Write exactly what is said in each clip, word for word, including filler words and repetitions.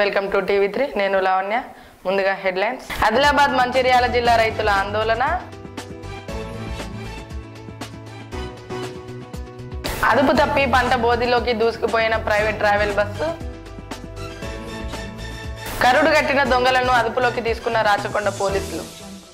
Welcome to TV three. నేను లావణ్య. ముందుగా headlines. Adilabad Mancherial జిల్లా రైతుల ఆందోళన. అదుపు తప్పి పంట బోధిలోకి దూసుకుపోయిన ప్రైవేట్ ట్రావెల్ బస్సు. కరుడు కట్టిన దొంగలను అదుపులోకి తీసుకున్న రాచకొండ పోలీసులు.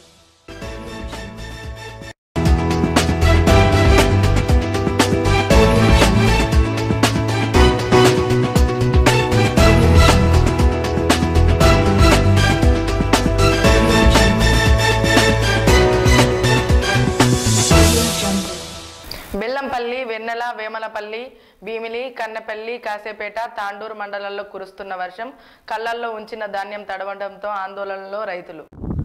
బెల్లంపల్లి, వెన్నెల, వేమలపల్లి, భీమిలి, కన్నెపల్లి, కాసేపేట, తాండూరు మండలాల్లో కురుస్తున్న వర్షం కళ్ళల్లో ఉంచిన ధాన్యం తడవడంతో ఆందోళనలో రైతులు.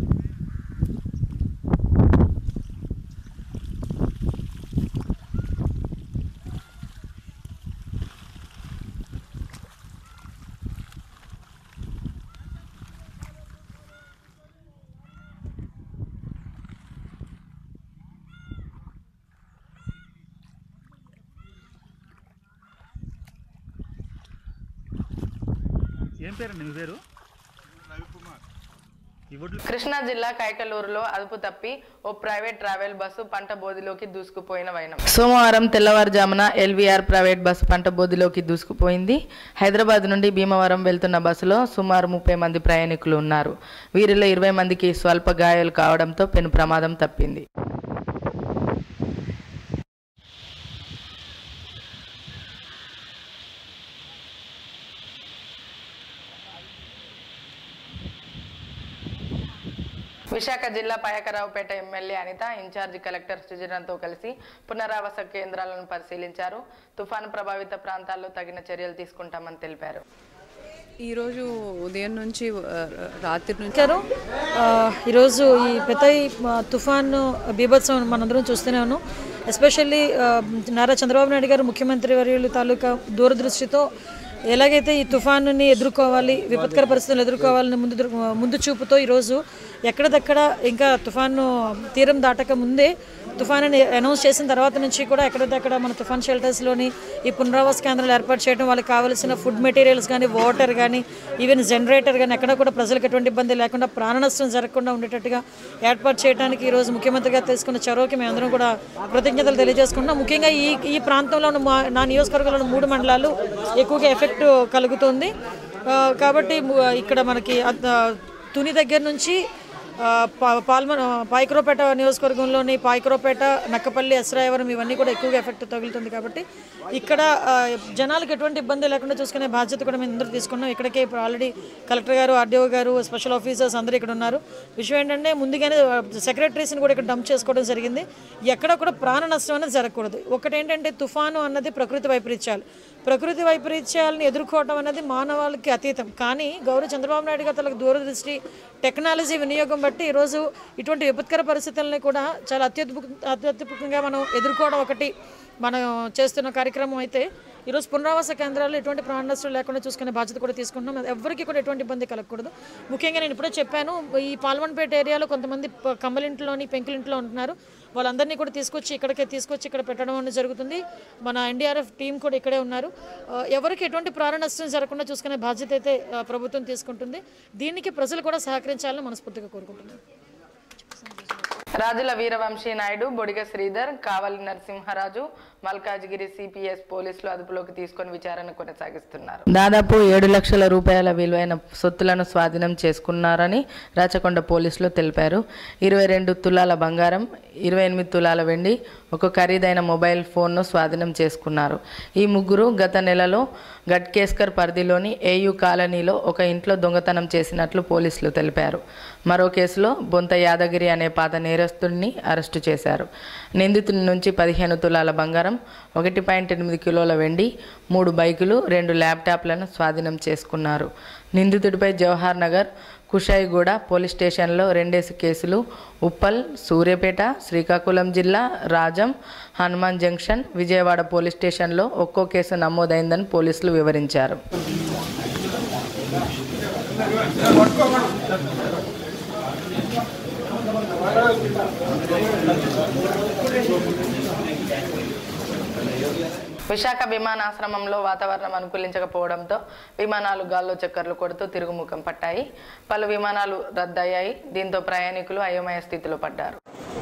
ఏం పేరు నీ పేరు? కృష్ణా జిల్లా కైకలూరులో అదుపు తప్పి ఓ ప్రైవేట్ ట్రావెల్ బస్సు పంట బోధిలోకి దూసుకుపోయిన వైనం. సోమవారం తెల్లవారుజామున ఎల్వీఆర్ ప్రైవేట్ బస్సు పంట బోధిలోకి దూసుకుపోయింది. హైదరాబాద్ నుండి భీమవరం వెళ్తున్న బస్సులో సుమారు ముప్పై మంది ప్రయాణికులు ఉన్నారు. వీరిలో ఇరవై మందికి స్వల్ప గాయాలు కావడంతో పెను ప్రమాదం తప్పింది. విశాఖ జిల్లా Payakaraopeta MLA Anitha incharge collector సుజనతో కలిసి పునరావాస కేంద్రాలను పరిశీలించారు. తుఫాను ప్రభావిత ప్రాంతాల్లో తగిన చర్యలు తీసుకుంటామని తెలిపారు. ఈరోజు ఉదయం నుంచి రాత్రి నుంచి ఈరోజు ఈ పెద్ద తుఫాను బీభత్సం మనందరం చూస్తూనే ఉన్నాం. ఎస్పెషల్లీ నారా చంద్రబాబు నాయుడు గారు ముఖ్యమంత్రి వర్యులు తాలూకా దూరదృష్టితో ఎలాగైతే ఈ తుఫానుని ఎదుర్కోవాలి, విపత్కర పరిస్థితులు ఎదుర్కోవాలని ముందు ముందు చూపుతో ఈరోజు ఎక్కడదక్కడ ఇంకా తుఫాను తీరం దాటక ముందే తుఫానుని అనౌన్స్ చేసిన తర్వాత నుంచి కూడా ఎక్కడదక్కడ మన తుఫాన్ షెల్టర్స్లోని ఈ పునరావాస కేంద్రాలు ఏర్పాటు చేయడం, వాళ్ళకి కావాల్సిన ఫుడ్ మెటీరియల్స్ కానీ, వాటర్ కానీ, ఈవెన్ జనరేటర్ కానీ ఎక్కడ కూడా ప్రజలకు ఎటువంటి ఇబ్బంది లేకుండా ప్రాణ నష్టం జరగకుండా ఉండేటట్టుగా ఏర్పాటు చేయడానికి ఈరోజు ముఖ్యమంత్రి గారు తీసుకున్న చొరవకి మేమందరం కూడా కృతజ్ఞతలు తెలియజేసుకుంటున్నాం. ముఖ్యంగా ఈ ఈ ప్రాంతంలో ఉన్న నా నియోజకవర్గంలో మూడు మండలాలు ఎక్కువగా ఎఫెక్ట్ కలుగుతుంది. కాబట్టి ఇక్కడ మనకి తుని దగ్గర నుంచి పాల్మ పాయకరావుపేట నియోజకవర్గంలోని పాయకరావుపేట, నక్కపల్లి, ఎస్రాయవరం ఇవన్నీ కూడా ఎక్కువగా ఎఫెక్ట్ తగులుతుంది. కాబట్టి ఇక్కడ జనాలకు ఎటువంటి ఇబ్బంది లేకుండా చూసుకునే బాధ్యత కూడా మేము అందరూ తీసుకున్నాం. ఇక్కడికే ఇప్పుడు ఆల్రెడీ కలెక్టర్ గారు, ఆర్డీఓ గారు, స్పెషల్ ఆఫీసర్స్ అందరూ ఇక్కడ ఉన్నారు. విషయం ఏంటంటే ముందుగానే సెక్రటరీస్ని కూడా ఇక్కడ డంప్ చేసుకోవడం జరిగింది. ఎక్కడ కూడా ప్రాణ నష్టం అనేది జరగకూడదు. ఒకటి ఏంటంటే తుఫాను అన్నది ప్రకృతి వైపరీత్యాలు. ప్రకృతి వైపరీత్యాలను ఎదుర్కోవడం అనేది మానవాళికి అతీతం. కానీ గౌరవ చంద్రబాబు నాయుడు గారు తనకు దూరదృష్టి, టెక్నాలజీ వినియోగం బట్టి ఈరోజు ఇటువంటి విపత్కర పరిస్థితులని కూడా చాలా అత్యద్భుత అత్యద్భుతంగా మనం ఎదుర్కోవడం ఒకటి మనం చేస్తున్న కార్యక్రమం అయితే ఈరోజు పునరావాస కేంద్రాల్లో ఎటువంటి ప్రాణ నష్టం లేకుండా చూసుకునే బాధ్యత కూడా తీసుకుంటున్నాం. ఎవరికి కూడా ఎటువంటి ఇబ్బంది కలగకూడదు. ముఖ్యంగా నేను ఇప్పుడే చెప్పాను, ఈ పాల్వంపేట ఏరియాలో కొంతమంది కమ్మలింట్లోని పెంకులింట్లో ఉంటున్నారు. వాళ్ళందరినీ కూడా తీసుకొచ్చి ఇక్కడికే తీసుకొచ్చి ఇక్కడ పెట్టడం అనేది జరుగుతుంది. మన ఎన్డీఆర్ఎఫ్ టీం కూడా ఇక్కడే ఉన్నారు. ఎవరికి ఎటువంటి ప్రాణ నష్టం జరగకుండా చూసుకునే బాధ్యత అయితే ప్రభుత్వం తీసుకుంటుంది. దీనికి ప్రజలు కూడా సహకరించాలని మనస్ఫూర్తిగా కోరుకుంటున్నాను. రాజుల వీరవంశీ నాయుడు, బొడిగ శ్రీధర్, కావలి నరసింహరాజు మల్కాజ్గిరి సిపిఎస్ పోలీసులు అదుపులోకి తీసుకొని విచారణ కొనసాగిస్తున్నారు. దాదాపు ఏడు లక్షల రూపాయల విలువైన సొత్తులను స్వాధీనం చేసుకున్నారని రాచకొండ పోలీసులు తెలిపారు. ఇరవై రెండు తులాల బంగారం, ఇరవై ఎనిమిది తులాల వెండి, ఒక ఖరీదైన మొబైల్ ఫోన్ను స్వాధీనం చేసుకున్నారు. ఈ ముగ్గురు గత నెలలో గట్కేస్కర్ పరిధిలోని ఏయూ కాలనీలో ఒక ఇంట్లో దొంగతనం చేసినట్లు పోలీసులు తెలిపారు. మరో కేసులో బొంత యాదగిరి అనే పాత నేరస్తుడిని అరెస్టు చేశారు. నిందితుడి నుంచి పదిహేను తులాల బంగారం, ఒకటి పాయింట్ ఎనిమిది కిలోల వెండి, మూడు బైకులు, రెండు ల్యాప్టాప్లను స్వాధీనం చేసుకున్నారు. నిందితుడిపై జవహర్ నగర్, కుషాయిగూడ పోలీస్ స్టేషన్లో రెండేసి కేసులు, ఉప్పల్, సూర్యాపేట, శ్రీకాకుళం జిల్లా రాజం, హనుమాన్ జంక్షన్, విజయవాడ పోలీస్ స్టేషన్లో ఒక్కో కేసు నమోదైందని పోలీసులు వివరించారు. విశాఖ విమానాశ్రమంలో వాతావరణం అనుకూలించకపోవడంతో విమానాలు గాల్లో చక్కర్లు కొడుతూ తిరుగుముఖం పట్టాయి. పలు విమానాలు రద్దయ్యాయి. దీంతో ప్రయాణికులు అయోమయ స్థితిలో పడ్డారు.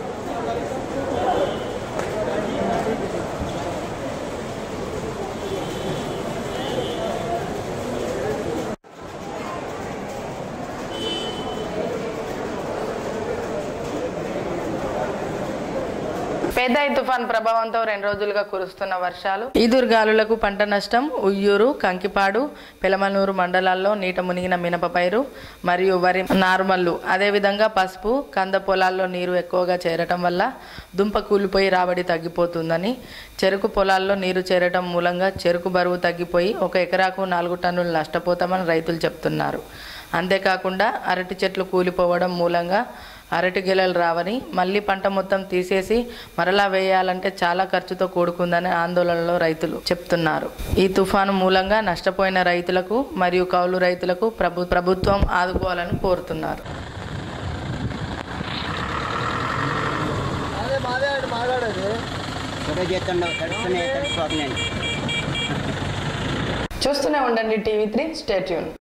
పెదాయి తుఫాన్ ప్రభావంతో రెండు రోజులుగా కురుస్తున్న వర్షాలు, ఈదురుగాలులకు పంట నష్టం. ఉయ్యూరు, కంకిపాడు, పెలమనూరు మండలాల్లో నీట మునిగిన మినప పైరు మరియు వరి నారుమల్లు, అదేవిధంగా పసుపు, కంద పొలాల్లో నీరు ఎక్కువగా చేరటం వల్ల దుంప కూలిపోయి రాబడి తగ్గిపోతుందని, చెరుకు పొలాల్లో నీరు చేరటం మూలంగా చెరుకు బరువు తగ్గిపోయి ఒక ఎకరాకు నాలుగు టన్నులు నష్టపోతామని రైతులు చెప్తున్నారు. అంతేకాకుండా అరటి చెట్లు కూలిపోవడం మూలంగా అరటి గెలలు రావని, మళ్ళీ పంట మొత్తం తీసేసి మరలా వేయాలంటే చాలా ఖర్చుతో కూడుకుందని ఆందోళనలో రైతులు చెప్తున్నారు. ఈ తుఫాను మూలంగా నష్టపోయిన రైతులకు మరియు కౌలు రైతులకు ప్రభు ప్రభుత్వం ఆదుకోవాలని కోరుతున్నారు. చూస్తూనే ఉండండి టీవీ త్రీ. Stay tune.